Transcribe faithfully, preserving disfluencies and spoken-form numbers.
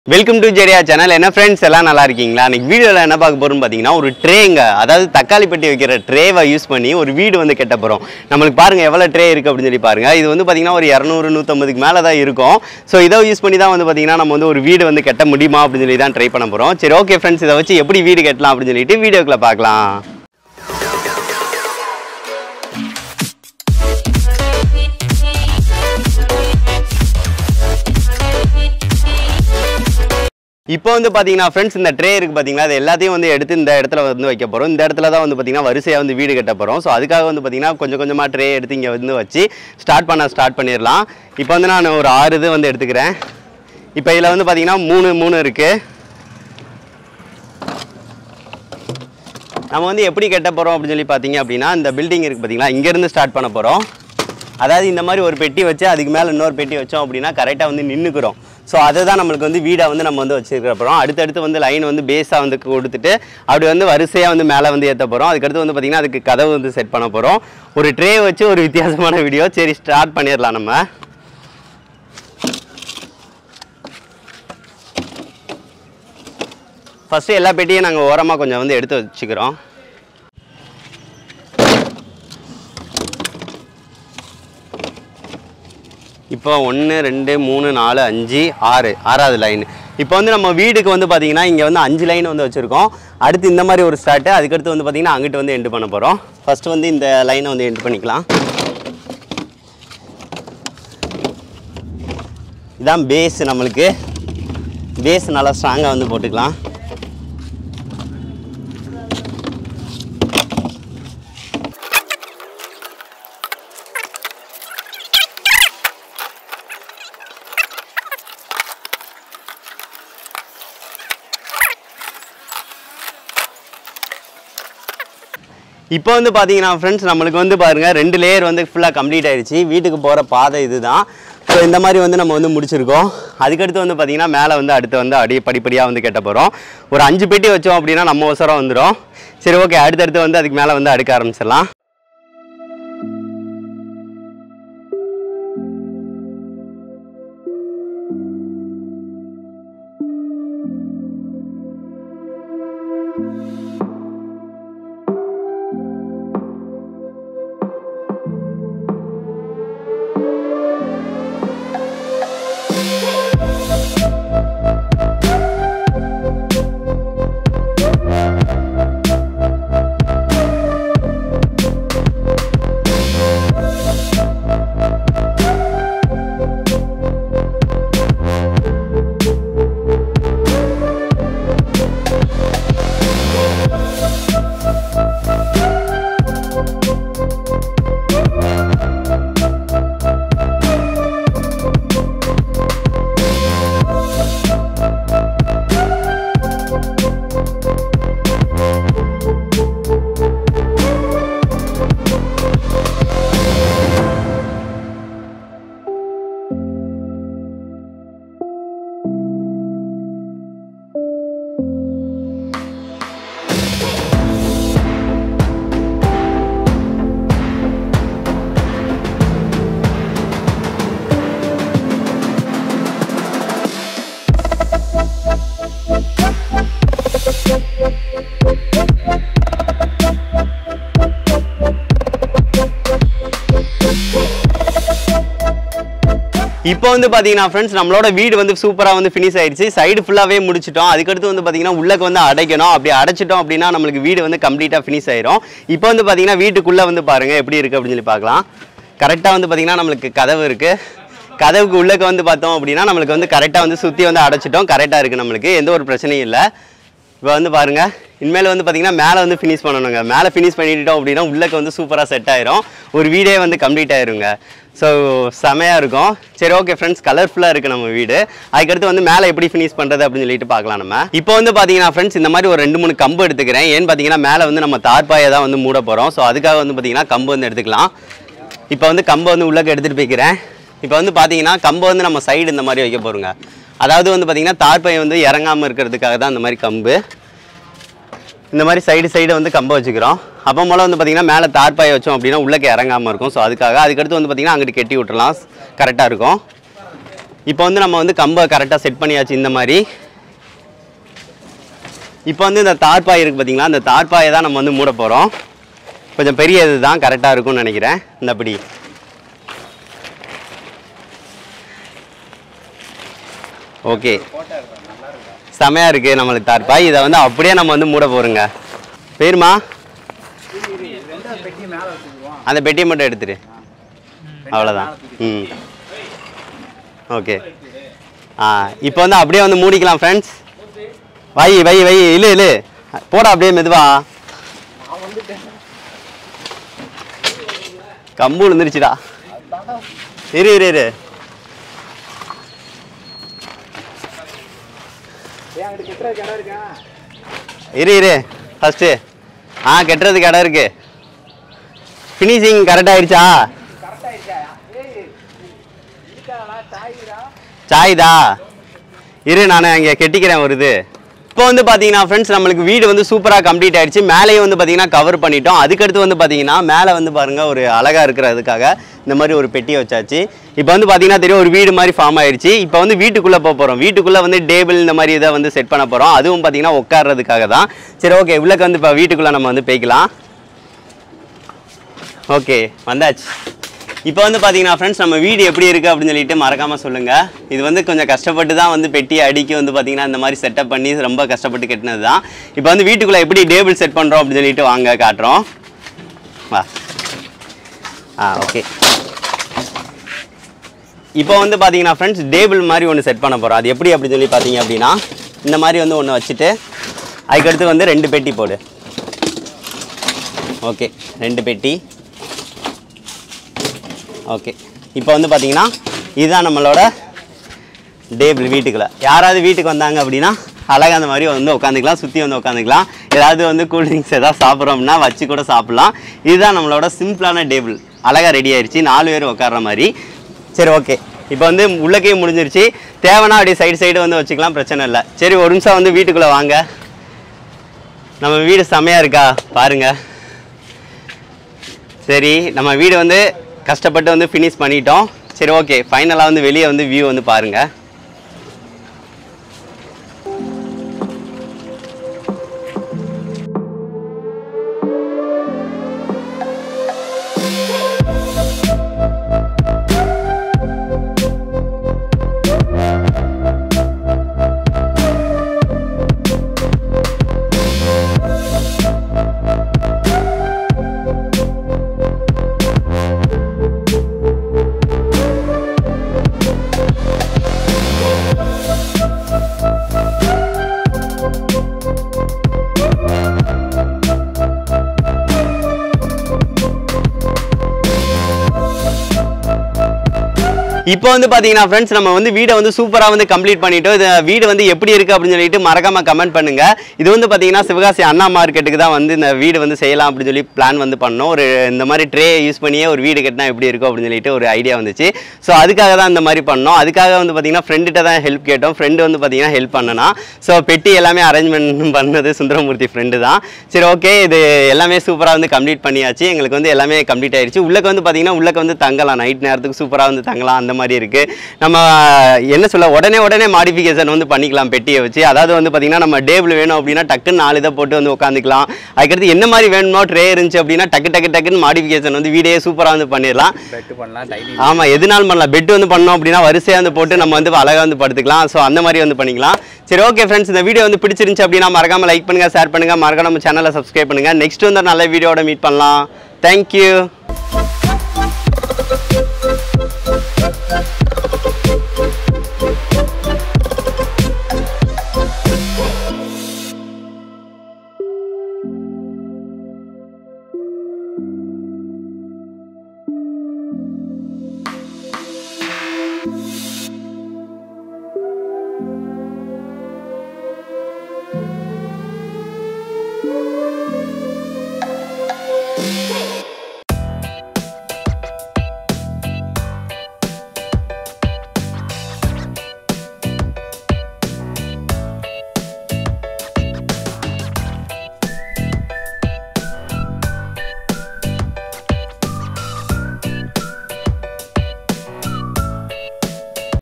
Welcome to Jeria channel. என்ன friends எல்லாம் நல்லா இருக்கீங்களா? இன்னைக்கு வீடியோல என்ன பார்க்க போறோம் பாத்தீங்கன்னா ஒரு ட்ரேங்க. அதாவது தக்காளி பெட்டி வைக்கிற ட்ரேவை யூஸ் பண்ணி ஒரு வீடு வந்து கட்ட போறோம். நமக்கு பாருங்க எவ்வளவு ட்ரே இருக்கு அப்படி சொல்லி பாருங்க. இது வந்து பாத்தீங்கன்னா ஒரு இருநூறு நூற்று ஐம்பது க்கு மேல தான் இருக்கும். சோ இத யூஸ் பண்ணி தான் வந்து பாத்தீங்கன்னா நம்ம வந்து ஒரு வீடு வந்து கட்ட முடியுமா அப்படி சொல்லி தான் ட்ரை பண்ண போறோம். சரி ஓகே फ्रेंड्स இத வச்சு எப்படி வீடு கட்டலாம் அப்படி சொல்லிட்டு வீடியோக்குள்ள பார்க்கலாம். இப்போ வந்து பாத்தீங்கன்னா फ्रेंड्स இந்த ட்ரே இருக்கு பாத்தீங்களா அது எல்லாத்தையும் வந்து எடுத்து இந்த இடத்துல வந்து வைக்க போறோம். இந்த இடத்துல தான் வந்து பாத்தீங்கன்னா வரிசையா வந்து வீடு கட்ட போறோம். சோ அதுக்காக வந்து பாத்தீங்கன்னா கொஞ்சம் கொஞ்சமா ட்ரே எடுத்து இங்க வந்து வச்சு ஸ்டார்ட் பண்ண ஸ்டார்ட் பண்ணிரலாம். இப்போ வந்து நான் ஒரு ஆறு இது வந்து எடுத்துக்கிறேன். இப்போ இதுல வந்து பாத்தீங்கன்னா மூணு மூணு இருக்கு. நம்ம வந்து எப்படி கட்ட போறோம் அப்படி சொல்லி பாத்தீங்க அப்படினா இந்த பில்டிங் இருக்கு பாத்தீங்களா இங்க இருந்து ஸ்டார்ட் பண்ண போறோம். அதாவது இந்த மாதிரி ஒரு பெட்டி வச்சு அதுக்கு மேல இன்னொரு பெட்டி வச்சோம் அப்படினா கரெக்ட்டா வந்து நின்னுக்குறோம். சோ அதுதான் நமக்கு வந்து வீடா வந்து நம்ம வந்து வச்சிருக்க போறோம். அடுத்து அடுத்து வந்து லைன் வந்து பேஸா வந்து கொடுத்துட்டு அப்படி வந்து வரிசையா வந்து மேல வந்து ஏத்த போறோம். அதுக்கு அடுத்து வந்து பாத்தீங்கன்னா அதுக்கு கதவு வந்து செட் பண்ண போறோம். ஒரு ட்ரே வச்சு ஒரு வித்தியாசமான வீடியோ. சரி ஸ்டார்ட் பண்ணிரலாம் நம்ம. ஃபர்ஸ்ட் எல்லா பெட்டியும் நாங்க ஓரமா கொஞ்சம் வந்து எடுத்து வச்சுக்கிறோம். இப்போ ஒன்று ரெண்டு மூணு நாலு அஞ்சு ஆறு ஆறாவது லைன். இப்போ வந்து நம்ம வீடுக்கு வந்து பார்த்தீங்கன்னா இங்கே வந்து அஞ்சு லைன் வந்து வச்சுருக்கோம். அடுத்து இந்த மாதிரி ஒரு ஸ்டார்ட்டு, அதுக்கடுத்து வந்து பார்த்தீங்கன்னா அங்கிட்டு வந்து எண்டு பண்ண போகிறோம். ஃபஸ்ட்டு வந்து இந்த லைனை வந்து எண்டு பண்ணிக்கலாம். இதான் பேஸ், நம்மளுக்கு பேஸ் நல்லா ஸ்ட்ராங்காக வந்து போட்டுக்கலாம். இப்போ வந்து பார்த்தீங்கன்னா ஃப்ரெண்ட்ஸ் நம்மளுக்கு வந்து பாருங்கள் ரெண்டு லேயர் வந்து ஃபுல்லாக கம்ப்ளீட் ஆயிடுச்சு. வீட்டுக்கு போகிற பாதை இதுதான். ஸோ இந்த மாதிரி வந்து நம்ம வந்து முடிச்சிருக்கோம். அதுக்கடுத்து வந்து பார்த்தீங்கன்னா மேலே வந்து அடுத்து வந்து அடி படிப்படியாக வந்து கட்ட போகிறோம். ஒரு அஞ்சு பெட்டி வச்சோம் அப்படின்னா நம்ம அவசரம் வந்துடும். சரி ஓகே, அடுத்தடுத்து வந்து அதுக்கு மேலே வந்து அடுக்க ஆரம்பிச்சிடலாம். இப்போ வந்து பார்த்தீங்கன்னா ஃப்ரெண்ட்ஸ் நம்மளோட வீடு வந்து சூப்பராக வந்து ஃபினிஷ் ஆயிடுச்சு. சைடு ஃபுல்லாகவே முடிச்சிட்டோம். அதுக்கடுத்து வந்து பார்த்தீங்கன்னா உள்ளக்கு வந்து அடைக்கணும். அப்படி அடைச்சிட்டோம் அப்படின்னா நம்மளுக்கு வீடு வந்து கம்ப்ளீட்டாக ஃபினிஷ் ஆயிரும். இப்போ வந்து பார்த்தீங்கன்னா வீட்டுக்குள்ளே வந்து பாருங்கள் எப்படி இருக்குது அப்படின்னு சொல்லி பார்க்கலாம். கரெக்டாக வந்து பார்த்தீங்கன்னா நம்மளுக்கு கதவு இருக்குது. கதவுக்கு உள்ளக்க வந்து பார்த்தோம் அப்படின்னா நம்மளுக்கு வந்து கரெக்டாக வந்து சுற்றி வந்து அடைச்சிட்டோம். கரெக்டாக இருக்குது, நம்மளுக்கு எந்த ஒரு பிரச்சனையும் இல்லை. இப்போ வந்து பாருங்கள் இனிமேல் வந்து பார்த்தீங்கன்னா மேலே வந்து ஃபினிஷ் பண்ணணுங்க. மேலே ஃபினிஷ் பண்ணிட்டோம் அப்படின்னா உள்ளக்க வந்து சூப்பராக செட் ஆயிரும். ஒரு வீடே வந்து கம்ப்ளீட் ஆயிருங்க. ஸோ செமையாக இருக்கும். சரி ஓகே ஃப்ரெண்ட்ஸ், கலர்ஃபுல்லாக இருக்குது நம்ம வீடு. அதுக்கடுத்து வந்து மேலே எப்படி ஃபினிஷ் பண்ணுறது அப்படின்னு சொல்லிட்டு பார்க்கலாம் நம்ம. இப்போ வந்து பார்த்தீங்கன்னா ஃப்ரெண்ட்ஸ் இந்த மாதிரி ஒரு ரெண்டு மூணு கம்பு எடுத்துக்கிறேன். ஏன்னு பார்த்தீங்கன்னா மேலே வந்து நம்ம தார்பாயை தான் வந்து மூட போகிறோம். ஸோ அதுக்காக வந்து பார்த்தீங்கன்னா கம்பு வந்து எடுத்துக்கலாம். இப்போ வந்து கம்பை வந்து உள்ளக்க எடுத்துகிட்டு போய்க்கிறேன். இப்போ வந்து பார்த்தீங்கன்னா கம்பை வந்து நம்ம சைடு இந்த மாதிரி வைக்க போகிறோங்க. அதாவது வந்து பார்த்தீங்கன்னா தார்பாயை வந்து இறங்காமல் இருக்கிறதுக்காக தான் இந்த மாதிரி கம்பு. இந்த மாதிரி சைடு சைடு வந்து கம்ப வச்சுக்கிறோம். அப்போ போல வந்து பார்த்தீங்கன்னா மேலே தார்பாயை வச்சோம் அப்படின்னா உள்ளே இறங்காமல் இருக்கும். ஸோ அதுக்காக அதுக்கடுத்து வந்து பார்த்தீங்கன்னா அங்கிட்டு கெட்டி விட்டுறலாம், கரெக்டாக இருக்கும். இப்போ வந்து நம்ம வந்து கம்பை கரெக்டாக செட் பண்ணியாச்சு இந்த மாதிரி. இப்போ வந்து இந்த தார்பாய் இருக்குது பார்த்தீங்களா, அந்த தார்பாயை தான் நம்ம வந்து மூட போகிறோம். கொஞ்சம் பெரிய இது தான் கரெக்டாக இருக்கும்னு நினைக்கிறேன். இந்தபடி ஓகே செமையாக இருக்குது நம்மளுக்கு தார்பாய். இதை வந்து அப்படியே நம்ம வந்து மூட போகிறோங்க. பேருமா அந்த பெட்டியை மட்டும் எடுத்துரு, அவ்வளோதான். ம் ஓகே. ஆ இப்போ வந்து அப்படியே வந்து மூடிக்கலாம் ஃப்ரெண்ட்ஸ். வை வை வை இல்லை இல்லை போடா அப்படியே மெதுவா. கம்பு விழுந்துருச்சுடா. இரு இரு இரு இரு இரு ஃபஸ்ட்டு. ஆ கெட்டுறதுக்கு இடம் இருக்கு. ஃபினிஷிங் கரெக்டாக ஆயிடுச்சா? சாய்தா இரு நான் அங்கே கெட்டிக்கிறேன் ஒரு இது. இப்போ வந்து பார்த்தீங்கன்னா ஃப்ரெண்ட்ஸ் நம்மளுக்கு வீடு வந்து சூப்பராக கம்ப்ளீட் ஆயிடுச்சு. மேலேயும் வந்து பார்த்தீங்கன்னா கவர் பண்ணிட்டோம். அதுக்கடுத்து வந்து பார்த்தீங்கன்னா மேலே வந்து பாருங்கள் ஒரு அழகாக இருக்கிறதுக்காக இந்த மாதிரி ஒரு பெட்டியை வச்சாச்சு. இப்போ வந்து பார்த்தீங்கன்னா தெரியும் ஒரு வீடு மாதிரி ஃபார்ம் ஆயிடுச்சு. இப்போ வந்து வீட்டுக்குள்ளே போக போகிறோம். வீட்டுக்குள்ளே வந்து டேபிள் இந்த மாதிரி இதை வந்து செட் பண்ண போகிறோம். அதுவும் பார்த்தீங்கன்னா உட்கார்றதுக்காக தான். சரி ஓகே, உள்ளக்கு வந்து இப்போ வீட்டுக்குள்ளே நம்ம வந்து போய்க்கலாம். ஓகே வந்தாச்சு. இப்போ வந்து பார்த்தீங்கன்னா ஃப்ரெண்ட்ஸ் நம்ம வீடு எப்படி இருக்குது அப்படின்னு சொல்லிட்டு மறக்காமல் சொல்லுங்கள். இது வந்து கொஞ்சம் கஷ்டப்பட்டு தான் வந்து பெட்டி அடிக்கி வந்து பார்த்தீங்கன்னா இந்த மாதிரி செட்டப் பண்ணி ரொம்ப கஷ்டப்பட்டு கட்டினது தான். இப்போ வந்து வீட்டுக்குள்ளே எப்படி டேபிள் செட் பண்ணுறோம் அப்படின்னு சொல்லிட்டு வாங்க காட்டுறோம். வா. ஆ ஓகே. இப்போ வந்து பார்த்தீங்கன்னா ஃப்ரெண்ட்ஸ் டேபிள் மாதிரி ஒன்று செட் பண்ண போகிறோம். அது எப்படி அப்படின்னு சொல்லி பார்த்தீங்க அப்படின்னா இந்த மாதிரி வந்து ஒன்று வச்சுட்டு அதுக்கடுத்து வந்து ரெண்டு பெட்டி போடு. ஓகே ரெண்டு பெட்டி. ஓகே இப்போ வந்து பார்த்தீங்கன்னா இதுதான் நம்மளோட டேபிள். வீட்டுக்குள்ளே யாராவது வீட்டுக்கு வந்தாங்க அப்படின்னா அழகாக அந்த மாதிரி வந்து உட்காந்துக்கலாம், சுற்றி வந்து உட்காந்துக்கலாம். ஏதாவது வந்து கூல்ட்ரிங்க்ஸ் எதாவது சாப்பிட்றோம்னா வச்சு கூட சாப்பிட்லாம். இதுதான் நம்மளோட சிம்பிளான டேபிள். அழகாக ரெடி ஆயிடுச்சு, நாலு பேர் உட்கார்ற மாதிரி. சரி ஓகே, இப்போ வந்து உள்ளக்கையும் முடிஞ்சிருச்சு. தேவைன்னா அப்படியே சைடு சைடு வந்து வச்சுக்கலாம், பிரச்சனை இல்லை. சரி ஒரு நிமிஷம் வந்து வீட்டுக்குள்ளே வாங்க. நம்ம வீடு செமையாக இருக்கா பாருங்கள். சரி நம்ம வீடு வந்து கஷ்டப்பட்டு வந்து ஃபினிஷ் பண்ணிட்டோம். சரி ஓகே, ஃபைனலாக வந்து வெளியே வந்து வியூ வந்து பாருங்கள். இப்போ வந்து பார்த்தீங்கன்னா ஃப்ரெண்ட்ஸ் நம்ம வந்து வீடை வந்து சூப்பராக வந்து கம்ப்ளீட் பண்ணிட்டோம். இது வீடு வந்து எப்படி இருக்குது அப்படின்னு சொல்லிட்டு மறக்காமல் கமெண்ட் பண்ணுங்கள். இது வந்து பார்த்தீங்கன்னா சிவகாசி அண்ணா மார்க்கெட்டுக்கு தான் வந்து இந்த வீடு வந்து செய்யலாம் அப்படின்னு சொல்லி பிளான் வந்து பண்ணோம். ஒரு இந்த மாதிரி ட்ரே யூஸ் பண்ணியே ஒரு வீடு கட்டினா எப்படி இருக்கும் அப்படின்னு சொல்லிட்டு ஒரு ஐடியா வந்துச்சு. ஸோ அதுக்காக தான் இந்த மாதிரி பண்ணோம். அதுக்காக வந்து பார்த்தீங்கன்னா ஃப்ரெண்டுகிட்ட தான் ஹெல்ப் கேட்டோம். ஃப்ரெண்டு வந்து பார்த்தீங்கன்னா ஹெல்ப் பண்ணனா. ஸோ பெட்டி எல்லாமே அரேஞ்ச்மெண்ட் பண்ணது சுந்தரமூர்த்தி ஃப்ரெண்டு தான். சரி ஓகே, இது எல்லாமே சூப்பராக வந்து கம்ப்ளீட் பண்ணியாச்சு. எங்களுக்கு வந்து எல்லாமே கம்ப்ளீட் ஆயிடுச்சு. உள்ளக்கு வந்து பார்த்தீங்கன்னா உள்ளக்கு வந்து தங்கலாம், நைட் நேரத்துக்கு சூப்பராக வந்து தங்கலாம். அந்த மாதிரி இருக்கு. நம்ம என்ன சொல்ல உடனே உடனே மாடிஃபிகேஷன் வந்து பண்ணிக்கலாம் பெட்டியை வச்சு. அதாவது வந்து பார்த்தீங்கன்னா நம்ம டேபிள் வேணும் அப்படின்னா டக்குன்னு நாலு இதை போட்டு வந்து உட்காந்துக்கலாம். அதுக்கடுத்து என்ன மாதிரி வேணுமோ ட்ரே இருந்துச்சு அப்படின்னா டக்கு டக்கு டக்குன்னு மாடிஃபிகேஷன் வந்து வீடே சூப்பராக வந்து பண்ணிடலாம். ஆமாம், எதுனாலும் பண்ணலாம். பெட் வந்து பண்ணோம் அப்படின்னா வரிசையாக வந்து போட்டு நம்ம வந்து அழகாக வந்து படுத்துக்கலாம். ஸோ அந்த மாதிரி வந்து பண்ணிக்கலாம். சரி ஓகே ஃப்ரெண்ட்ஸ், இந்த வீடியோ வந்து பிடிச்சிருந்துச்சு அப்படின்னா மறக்காம லைக் பண்ணுங்க, ஷேர் பண்ணுங்க, மறக்காம நம்ம சேனலை சப்ஸ்கிரைப் பண்ணுங்க. நெக்ஸ்ட் வந்து நல்ல வீடியோட மீட் பண்ணலாம். தேங்க்யூ.